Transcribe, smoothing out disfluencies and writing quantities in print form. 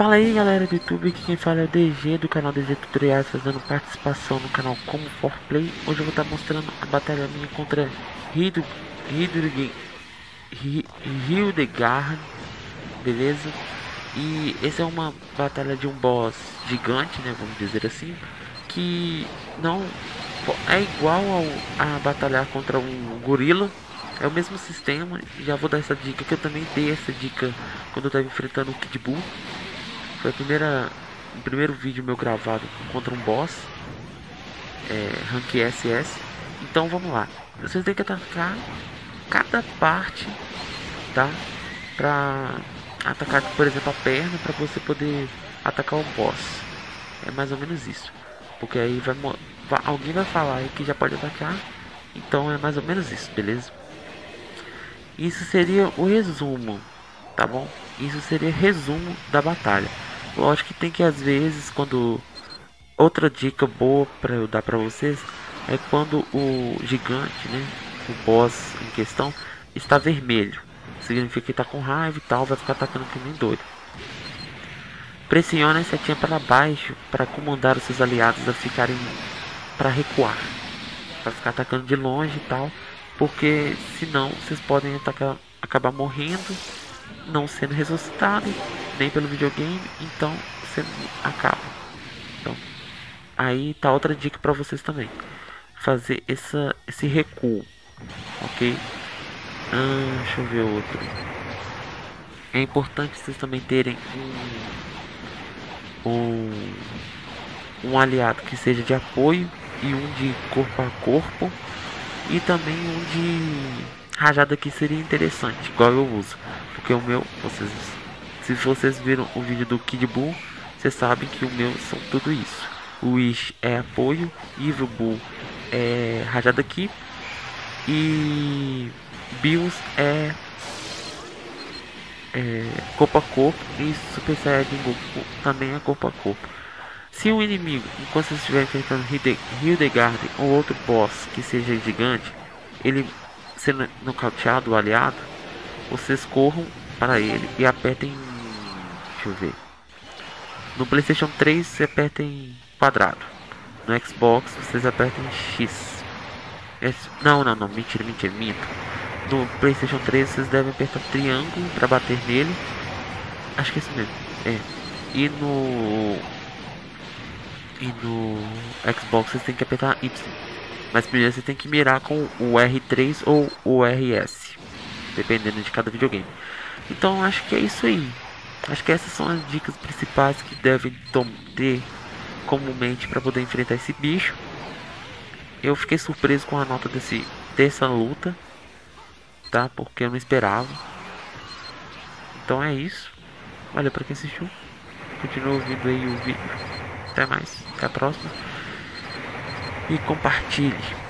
Fala aí galera do YouTube, aqui quem fala é o DG do canal DG Tutoriais, fazendo participação no canal Como For Play. Hoje eu vou estar mostrando a batalha minha contra Hildegard, beleza? E essa é uma batalha de um boss gigante, né, vamos dizer assim, que não é igual a batalhar contra um gorila. É o mesmo sistema. Já vou dar essa dica, que eu também dei essa dica quando eu estava enfrentando o Kid Buu. Foi o primeiro vídeo meu gravado contra um boss, Rank SS. Então vamos lá. Vocês têm que atacar cada parte, tá? Pra atacar, por exemplo, a perna, para você poder atacar o boss. É mais ou menos isso. Porque aí alguém vai falar aí que já pode atacar. Então é mais ou menos isso, beleza? Isso seria o resumo, tá bom? Isso seria resumo da batalha. Lógico que tem que às vezes, quando outra dica boa para eu dar para vocês é quando o gigante, né, o boss em questão está vermelho, significa que está com raiva e tal, vai ficar atacando que nem doido. Pressione a setinha para baixo para comandar os seus aliados a ficarem para recuar, para ficar atacando de longe e tal, porque senão vocês podem acabar morrendo, não sendo ressuscitado nem pelo videogame, então você acaba. Então, aí tá outra dica para vocês também, fazer esse recuo, ok? Deixa eu ver outro. É importante vocês também terem um aliado que seja de apoio e um de corpo a corpo, e também um de rajada, que seria interessante, igual eu uso, porque o meu, se vocês viram o vídeo do Kid Buu, vocês sabem que o meu são tudo isso. O Wish é apoio, Evil Buu é rajada aqui, e Bills é corpo a corpo, e Super Saiyajin Goku também é corpo a corpo. Se o inimigo, enquanto você estiver enfrentando Hildegard ou outro boss que seja gigante, ele sendo nocauteado, o aliado, vocês corram para ele e apertem, deixa eu ver, no PlayStation 3 você aperta em quadrado, no Xbox vocês apertam em X. Não, mentira, minto. No PlayStation 3 vocês devem apertar triângulo para bater nele, acho que é isso mesmo, e no Xbox vocês tem que apertar Y. Mas primeiro você tem que mirar com o R3 ou o RS, dependendo de cada videogame. Então acho que é isso aí. Acho que essas são as dicas principais que devem ter comumente para poder enfrentar esse bicho. Eu fiquei surpreso com a nota dessa luta, tá? Porque eu não esperava. Então é isso. Valeu para quem assistiu. Continua ouvindo aí o vídeo. Até mais. Até a próxima. E compartilhe.